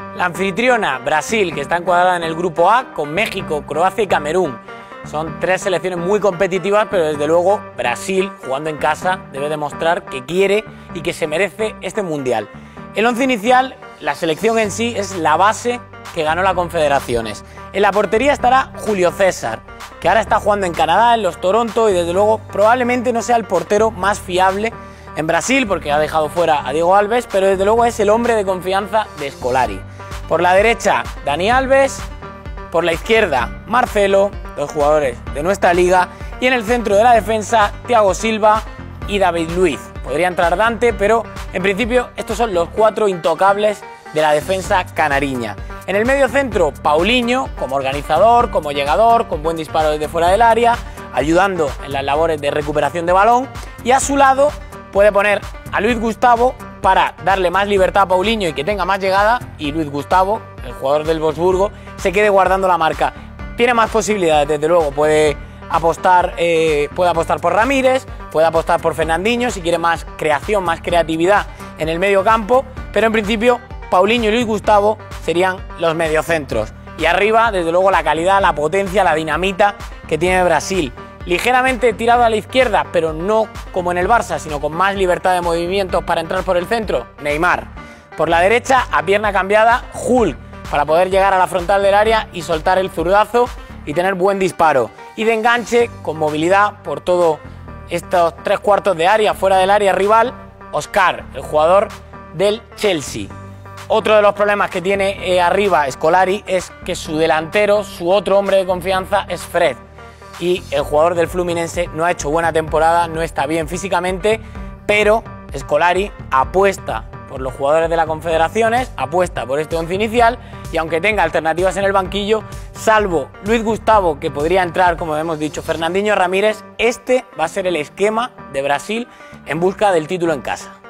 La anfitriona, Brasil, que está encuadrada en el grupo A con México, Croacia y Camerún. Son tres selecciones muy competitivas, pero desde luego Brasil, jugando en casa, debe demostrar que quiere y que se merece este mundial. El once inicial, la selección en sí, es la base que ganó la Confederaciones. En la portería estará Julio César, que ahora está jugando en Canadá, en los Toronto, y desde luego probablemente no sea el portero más fiable en Brasil, porque ha dejado fuera a Diego Alves, pero desde luego es el hombre de confianza de Scolari. Por la derecha, Dani Alves, por la izquierda, Marcelo, dos jugadores de nuestra liga, y en el centro de la defensa, Thiago Silva y David Luiz. Podría entrar Dante, pero en principio estos son los cuatro intocables de la defensa canariña. En el medio centro, Paulinho, como organizador, como llegador, con buen disparo desde fuera del área, ayudando en las labores de recuperación de balón, y a su lado puede poner a Luis Gustavo para darle más libertad a Paulinho y que tenga más llegada, y Luis Gustavo, el jugador del Wolfsburgo, se quede guardando la marca. Tiene más posibilidades, desde luego, puede apostar por Ramírez, puede apostar por Fernandinho si quiere más creación, más creatividad en el medio campo, pero en principio Paulinho y Luis Gustavo serían los mediocentros. Y arriba, desde luego, la calidad, la potencia, la dinamita que tiene Brasil. Ligeramente tirado a la izquierda, pero no como en el Barça, sino con más libertad de movimientos para entrar por el centro, Neymar. Por la derecha, a pierna cambiada, Hulk, para poder llegar a la frontal del área y soltar el zurdazo y tener buen disparo. Y de enganche, con movilidad por todos estos tres cuartos de área, fuera del área rival, Oscar, el jugador del Chelsea. Otro de los problemas que tiene arriba Scolari es que su delantero, su otro hombre de confianza, es Fred. Y el jugador del Fluminense no ha hecho buena temporada, no está bien físicamente, pero Scolari apuesta por los jugadores de las Confederaciones, apuesta por este once inicial, y aunque tenga alternativas en el banquillo, salvo Luis Gustavo, que podría entrar, como hemos dicho, Fernandinho, Ramírez, este va a ser el esquema de Brasil en busca del título en casa.